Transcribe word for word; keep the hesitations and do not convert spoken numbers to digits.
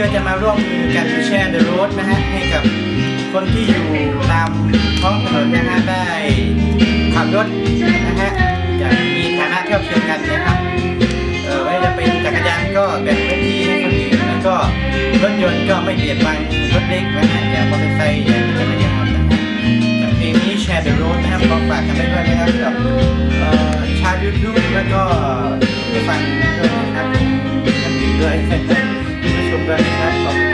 เราจะมาร่วมมือกันแชร์ the road นะฮะให้กับคนที่อยู่ตามท้องถนนนะฮะได้ขับรถนะฮะอย่างมีฐานะเท่าเทียมกันนะครับเออไม่ว่าจะเป็นจักรยานก็แบ่งพื้นที่ให้คนอื่นแล้วก็รถยนต์ก็ไม่เบียดบังรถเล็กนะฮะอย่างมอเตอร์ไซค์อย่างจักรยานนะฮะจากเพลงนี้แชร์ the road นะครับลองฝากกันได้ด้วยนะครับกับชาว ยูทูบ แล้วก็ผู้ฟังด้วยนะครับท่านอื่นด้วยมาชมด้วยนะครับ